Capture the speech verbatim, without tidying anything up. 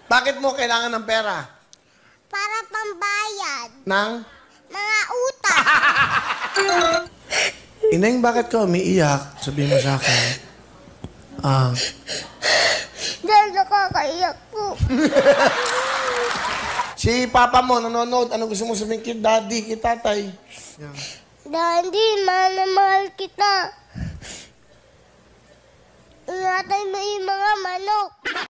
Bakit mo kailangan ng pera? Para pambayad. Nang? Mga utang. Ineng, bakit ka umiiyak? Sabihin mo sa akin. Ah. Dahil nakakaiyak po. Si papa mo nanonood. Ano gusto mo sabihin kay daddy, kay tatay? Yan. Daddy, mahal na mahal kita. Ingatan mo yung mga manok.